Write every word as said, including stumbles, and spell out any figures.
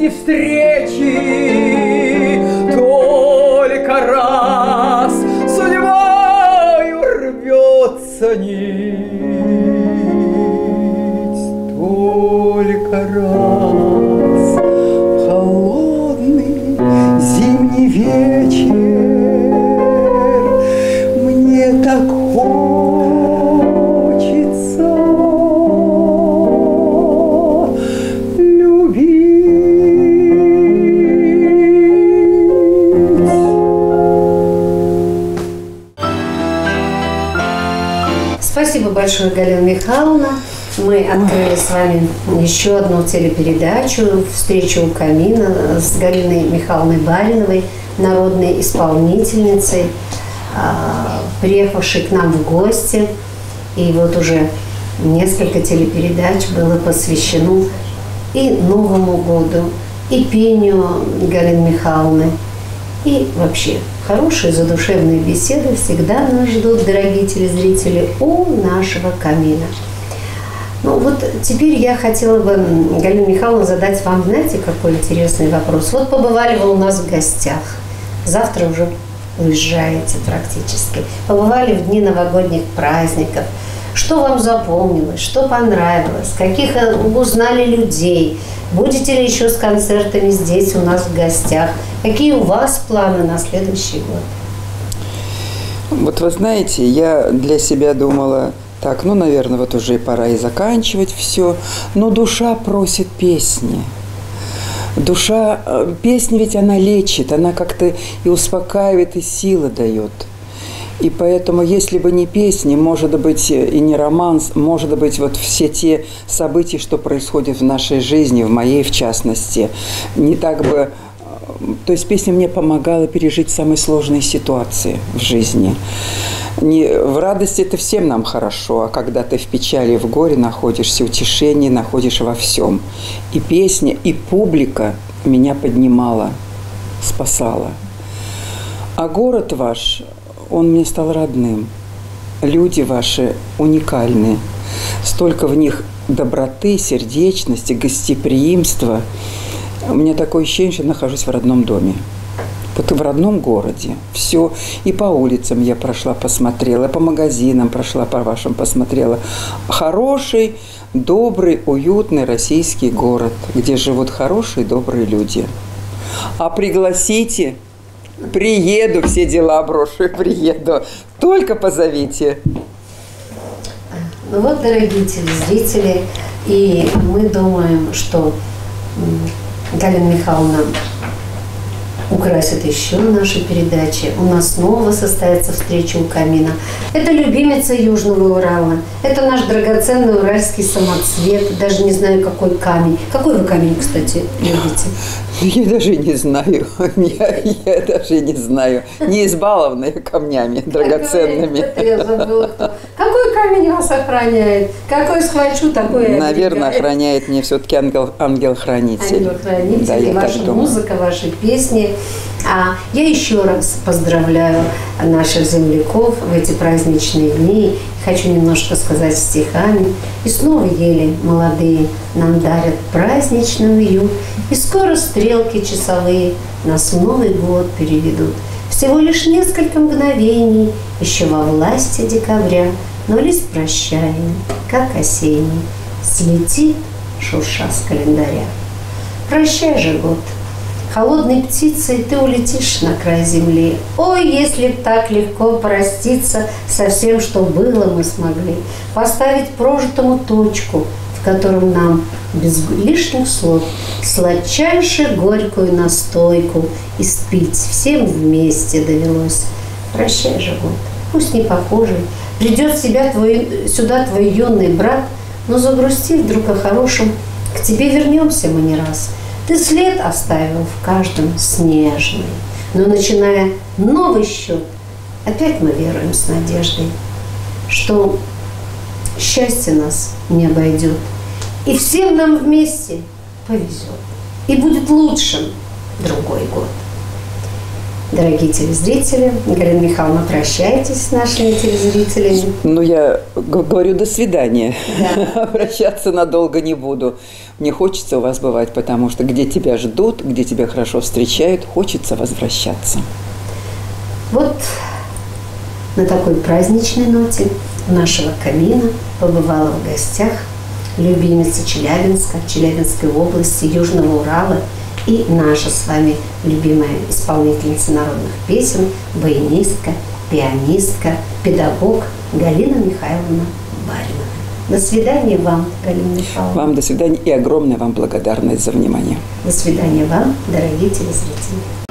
эти встречи только раз судьбою рвется нить, только раз в холодный зимний вечер мне так хочется любить. Спасибо большое, Галина Михайловна. Мы открыли с вами еще одну телепередачу «Встреча у камина» с Галиной Михайловной Бариновой, народной исполнительницей, приехавшей к нам в гости. И вот уже несколько телепередач было посвящено и Новому году, и пению Галины Михайловны, и вообще хорошие задушевные беседы всегда нас ждут, дорогие телезрители, у нашего камина. Ну вот теперь я хотела бы, Галина Михайловна, задать вам, знаете, какой интересный вопрос. Вот побывали вы у нас в гостях, завтра уже уезжаете практически. Побывали в дни новогодних праздников. Что вам запомнилось, что понравилось, каких узнали людей? Будете ли еще с концертами здесь у нас в гостях? Какие у вас планы на следующий год? Вот вы знаете, я для себя думала, так, ну, наверное, вот уже пора и заканчивать все, но душа просит песни. Душа, песня ведь она лечит, она как-то и успокаивает, и силы дает. И поэтому, если бы не песни, может быть, и не романс, может быть, вот все те события, что происходят в нашей жизни, в моей в частности, не так бы... То есть песня мне помогала пережить самые сложные ситуации в жизни. Не, в радости это всем нам хорошо, а когда ты в печали, в горе находишься, утешение находишь во всем. И песня, и публика меня поднимала, спасала. А город ваш, он мне стал родным. Люди ваши уникальные. Столько в них доброты, сердечности, гостеприимства. У меня такое ощущение, что я нахожусь в родном доме. Вот в родном городе. Все. И по улицам я прошла, посмотрела, по магазинам прошла, по вашим посмотрела. Хороший, добрый, уютный российский город, где живут хорошие, добрые люди. А пригласите, приеду, все дела брошу, приеду. Только позовите. Ну вот, дорогие телезрители, и мы думаем, что Галина Михайловна украсит еще наши передачи. У нас снова состоится встреча у камина. Это любимица Южного Урала. Это наш драгоценный уральский самоцвет. Даже не знаю, какой камень. Какой вы камень, кстати, любите? Я даже не знаю. Я, я даже не знаю. Не избалованная камнями драгоценными. Я забыла, кто. Какой камень вас охраняет? Какой схвачу, такой и наверное, охраняет мне все-таки ангел, ангел-хранитель. Ангел-хранитель, да, ваша музыка, ваши песни. А я еще раз поздравляю наших земляков в эти праздничные дни. Хочу немножко сказать стихами. И снова ели молодые нам дарят праздничный уют. И скоро стрелки часовые нас в Новый год переведут. Всего лишь несколько мгновений еще во власти декабря, но лист прощальный, как осенний, слетит, шурша с календаря. Прощай же, год. Холодной птицей ты улетишь на край земли. Ой, если б так легко проститься со всем, что было, мы смогли. Поставить прожитому точку, в котором нам без лишних слов сладчайшую горькую настойку испить всем вместе довелось. Прощай же, год, пусть не похожий, придет в себя твой, сюда твой юный брат, но загрусти вдруг о хорошем, к тебе вернемся мы не раз. Ты след оставил в каждом снежный, но начиная новый счет, опять мы веруем с надеждой, что счастье нас не обойдет, и всем нам вместе повезет, и будет лучшим другой год. Дорогие телезрители, Галина Михайловна, прощайтесь с нашими телезрителями. Ну, я г- говорю до свидания. Да. Прощаться надолго не буду. Мне хочется у вас бывать, потому что где тебя ждут, где тебя хорошо встречают, хочется возвращаться. Вот на такой праздничной ноте у нашего камина побывала в гостях любимица Челябинска, Челябинской области, Южного Урала и наша с вами любимая исполнительница народных песен, баянистка, пианистка, педагог Галина Михайловна Баринова. До свидания вам, Галина Михайловна. Вам до свидания и огромная вам благодарность за внимание. До свидания вам, дорогие телезрители.